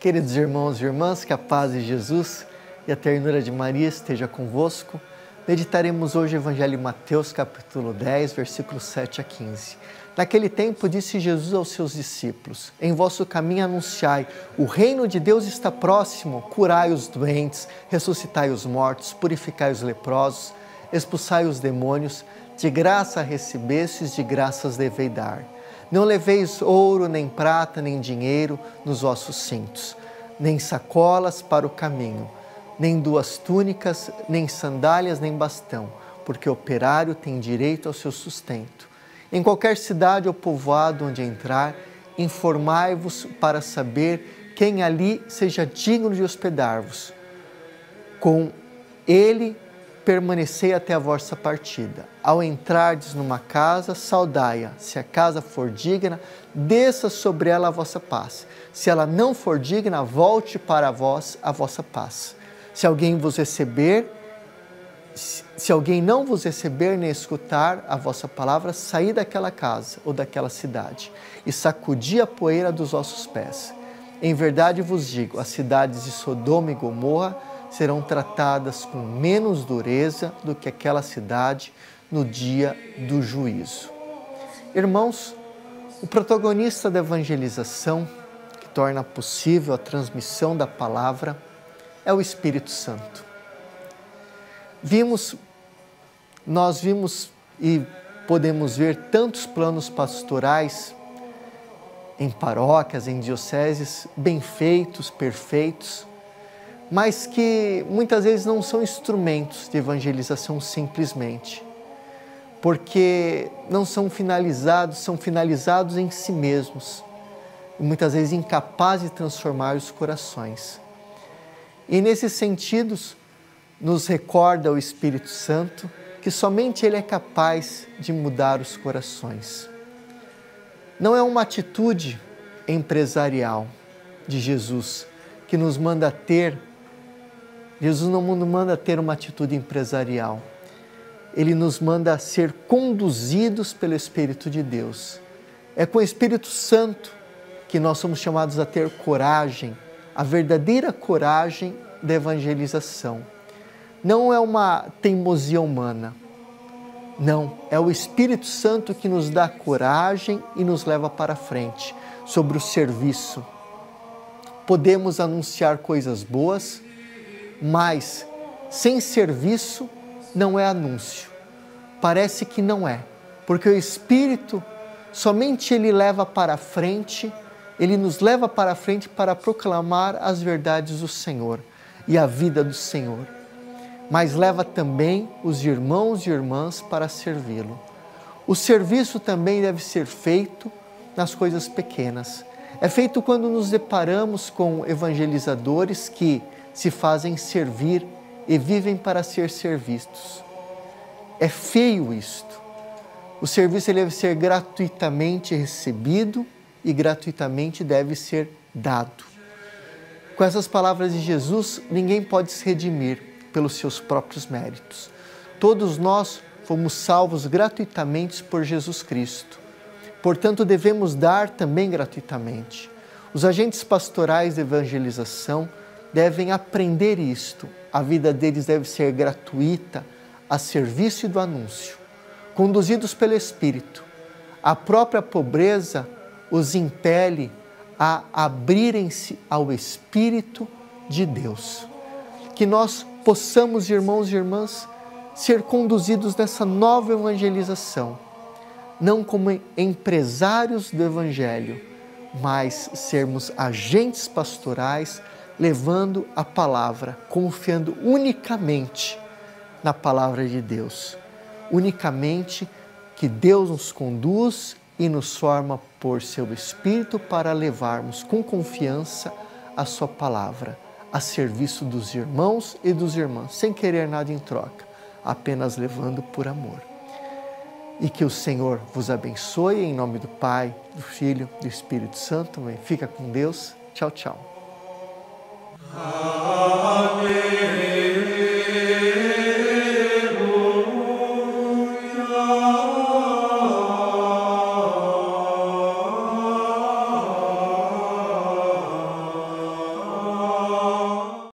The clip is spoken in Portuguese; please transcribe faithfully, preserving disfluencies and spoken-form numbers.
Queridos irmãos e irmãs, que a paz de Jesus e a ternura de Maria esteja convosco. Meditaremos hoje o Evangelho de Mateus, capítulo dez, versículos sete a quinze. Naquele tempo disse Jesus aos seus discípulos: em vosso caminho anunciai, o reino de Deus está próximo, curai os doentes, ressuscitai os mortos, purificai os leprosos, expulsai os demônios, de graça recebestes, de graças devei dar. Não leveis ouro, nem prata, nem dinheiro nos vossos cintos, nem sacolas para o caminho, nem duas túnicas, nem sandálias, nem bastão, porque o operário tem direito ao seu sustento. Em qualquer cidade ou povoado onde entrar, informai-vos para saber quem ali seja digno de hospedar-vos. Com ele permanecei até a vossa partida. Ao entrardes numa casa, saudai-a. Se a casa for digna, desça sobre ela a vossa paz. Se ela não for digna, volte para vós a vossa paz. Se alguém vos receber, se alguém não vos receber nem escutar a vossa palavra, saí daquela casa ou daquela cidade e sacudi a poeira dos vossos pés. Em verdade vos digo, as cidades de Sodoma e Gomorra serão tratadas com menos dureza do que aquela cidade no dia do juízo. Irmãos, o protagonista da evangelização, que torna possível a transmissão da palavra, é o Espírito Santo. Vimos, nós vimos e podemos ver tantos planos pastorais em paróquias, em dioceses, bem feitos, perfeitos, mas que muitas vezes não são instrumentos de evangelização simplesmente, porque não são finalizados, são finalizados em si mesmos, e muitas vezes incapazes de transformar os corações. E nesses sentidos, nos recorda o Espírito Santo que somente Ele é capaz de mudar os corações. Não é uma atitude empresarial de Jesus que nos manda ter, Jesus não nos manda ter uma atitude empresarial. Ele nos manda ser conduzidos pelo Espírito de Deus. É com o Espírito Santo que nós somos chamados a ter coragem, a verdadeira coragem da evangelização. Não é uma teimosia humana, não, é o Espírito Santo que nos dá coragem e nos leva para frente, sobre o serviço. Podemos anunciar coisas boas, mas sem serviço não é anúncio. Parece que não é, porque o Espírito, somente Ele leva para frente, Ele nos leva para frente para proclamar as verdades do Senhor e a vida do Senhor, mas leva também os irmãos e irmãs para servi-lo. O serviço também deve ser feito nas coisas pequenas. É feito quando nos deparamos com evangelizadores que se fazem servir e vivem para ser servidos. É feio isto. O serviço deve ser gratuitamente recebido e gratuitamente deve ser dado. Com essas palavras de Jesus, ninguém pode se redimir pelos seus próprios méritos. Todos nós fomos salvos gratuitamente por Jesus Cristo. Portanto, devemos dar também gratuitamente. Os agentes pastorais de evangelização devem aprender isto. A vida deles deve ser gratuita, a serviço do anúncio. Conduzidos pelo Espírito, a própria pobreza os impele a abrirem-se ao Espírito de Deus. Que nós possamos, irmãos e irmãs, ser conduzidos nessa nova evangelização, não como empresários do Evangelho, mas sermos agentes pastorais, levando a palavra, confiando unicamente na palavra de Deus, unicamente que Deus nos conduz e nos forma por seu Espírito para levarmos com confiança a sua palavra, a serviço dos irmãos e dos irmãs, sem querer nada em troca, apenas levando por amor. E que o Senhor vos abençoe, em nome do Pai, do Filho e do Espírito Santo. Fica com Deus. Tchau, tchau.